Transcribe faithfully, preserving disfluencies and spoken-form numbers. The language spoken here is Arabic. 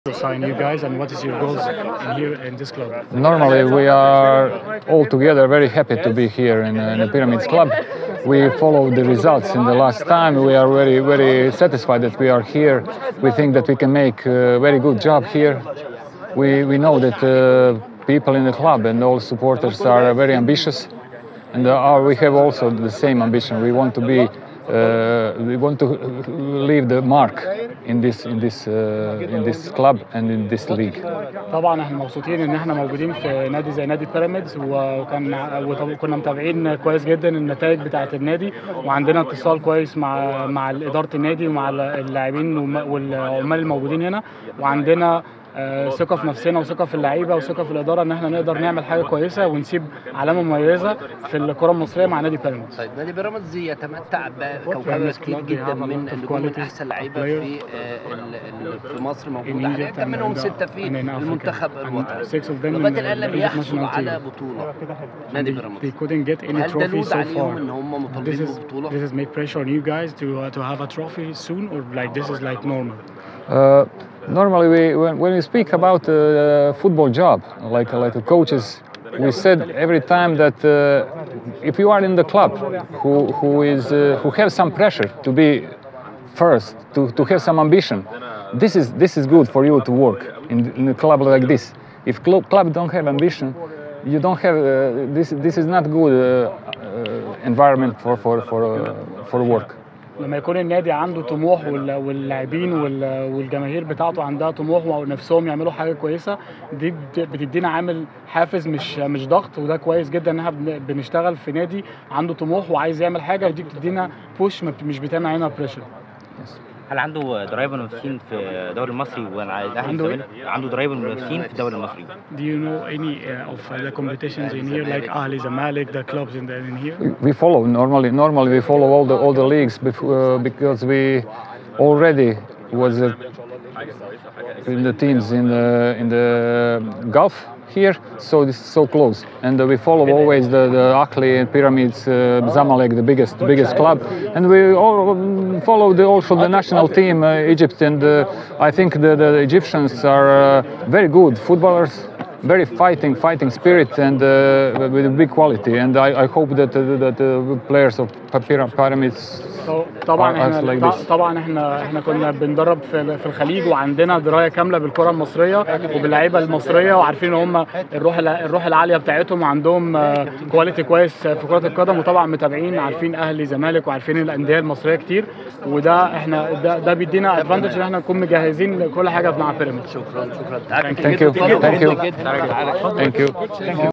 To sign you guys, and what is your goals in here in this club? Normally we are all together very happy to be here in, in the Pyramids Club. We follow the results in the last time. We are very very satisfied that we are here. We think that we can make a very good job here. We, we know that uh, people in the club and all supporters are very ambitious, and uh, we have also the same ambition. We want to be Uh, we want to leave the mark in this in this uh, in this club and in this league. طبعا احنا مبسوطين ان احنا موجودين في نادي زي نادي بيراميدز، وكان وكنا متابعين كويس جدا النتائج بتاعه النادي، وعندنا اتصال كويس مع مع اداره النادي ومع اللاعبين والعمال الموجودين هنا، وعندنا آه ثقه في نفسنا وثقه في اللعيبه وثقه في الاداره ان احنا نقدر نعمل حاجه كويسه ونسيب علامه مميزه في الكره المصريه مع نادي بيراميدز. طيب نادي بيراميدز يتمتع بكوكبه كتير جدا من نجوم احسن لعيبه في في مصر موجوده حاليا، كان منهم سته في المنتخب الوطني. لغايه الان لم يحصلوا على بطوله نادي بيراميدز. هل ده له عليهم ان هم مطالبين ببطوله؟ This is make pressure on you guys to uh, to have a trophy soon, or like this is like normal? Uh, Normally, we, when, when we speak about a uh, football job, like like the coaches, we said every time that uh, if you are in the club who who is uh, who have some pressure to be first, to, to have some ambition, this is this is good for you to work in, in a club like this. If club club don't have ambition, you don't have uh, this. This is not good uh, uh, environment for for for uh, for work. لما يكون النادي عنده طموح واللاعبين والجماهير بتاعته عندها طموح ونفسهم يعملوا حاجه كويسه، دي بتدينا عامل حافز مش مش ضغط، وده كويس جدا ان احنا بنشتغل في نادي عنده طموح وعايز يعمل حاجه، ودي بتدينا بوش مش بتعمل علينا بريشر. هل عنده ضرايب المنافسين في الدوري المصري عنده عنده ضرايب المنافسين في الدوري المصري؟ Do you know any uh, of the competitions in here like Ahli, Zamalek, the clubs in, the, in here? We follow normally. Normally we follow all the all the leagues before, uh, because we already was uh, in the teams in the in the Gulf here, so this is so close, and uh, we follow always the the Ahli and Pyramids, uh, Zamalek, the biggest the biggest club, and we all follow the, also the national team, uh, Egypt, and uh, I think the, the Egyptians are uh, very good footballers, very fighting fighting spirit, and uh, with a big quality, and I, I hope that uh, that the players of Pyramids طبعا احنا طبعا احنا احنا كنا بندرب في في الخليج، وعندنا درايه كامله بالكره المصريه وباللعيبه المصريه، وعارفين هم الروح الروح العاليه بتاعتهم، وعندهم كواليتي كويس في كره القدم، وطبعا متابعين عارفين اهلي زمالك وعارفين الانديه المصريه كتير، وده احنا ده, ده بيدينا ادفانتج ان احنا نكون مجهزين لكل حاجه مع بيراميدز. شكرا شكرا. Thank you. Thank you. Thank you.